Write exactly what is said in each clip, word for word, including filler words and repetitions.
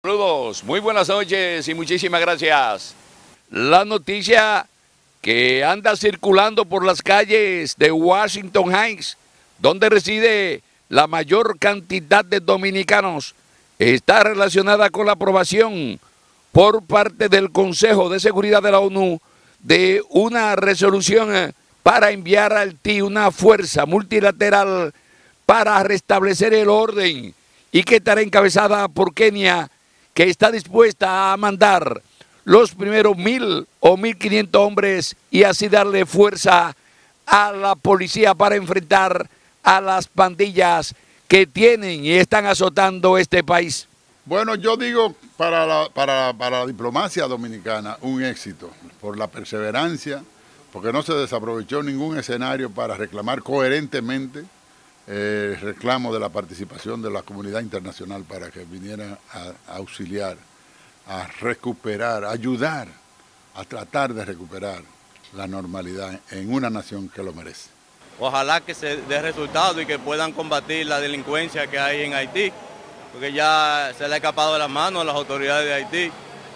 Saludos, muy buenas noches y muchísimas gracias. La noticia que anda circulando por las calles de Washington Heights, donde reside la mayor cantidad de dominicanos, está relacionada con la aprobación por parte del Consejo de Seguridad de la ONU de una resolución para enviar a Haití una fuerza multilateral para restablecer el orden y que estará encabezada por Kenia, que está dispuesta a mandar los primeros mil o mil quinientos hombres y así darle fuerza a la policía para enfrentar a las pandillas que tienen y están azotando este país. Bueno, yo digo para la, para, para la diplomacia dominicana un éxito por la perseverancia, porque no se desaprovechó ningún escenario para reclamar coherentemente el reclamo de la participación de la comunidad internacional para que viniera a, a auxiliar, a recuperar, a ayudar, a tratar de recuperar la normalidad en una nación que lo merece. Ojalá que se dé resultado y que puedan combatir la delincuencia que hay en Haití, porque ya se le ha escapado de las manos a las autoridades de Haití,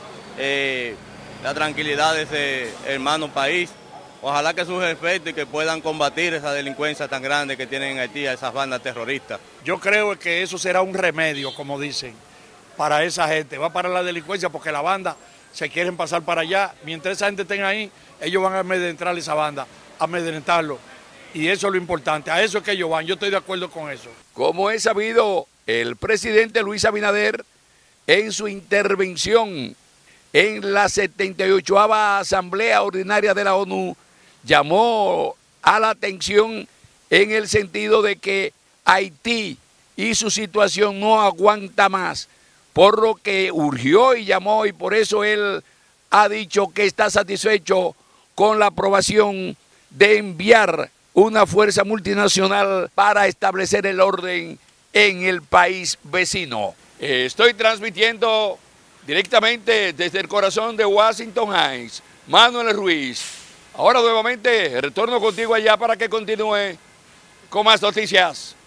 eh, la tranquilidad de ese hermano país. Ojalá que surja efecto y que puedan combatir esa delincuencia tan grande que tienen en Haití, a esas bandas terroristas. Yo creo que eso será un remedio, como dicen, para esa gente. Va a parar la delincuencia porque la banda se quieren pasar para allá. Mientras esa gente esté ahí, ellos van a amedrentar esa banda, a amedrentarlo. Y eso es lo importante, a eso es que ellos van. Yo estoy de acuerdo con eso. Como es sabido, el presidente Luis Abinader, en su intervención en la setenta y ochava Asamblea Ordinaria de la ONU, llamó a la atención en el sentido de que Haití y su situación no aguanta más, por lo que urgió y llamó, y por eso él ha dicho que está satisfecho con la aprobación de enviar una fuerza multinacional para establecer el orden en el país vecino. Estoy transmitiendo directamente desde el corazón de Washington Heights, Manuel Ruiz. Ahora nuevamente retorno contigo allá para que continúe con más noticias.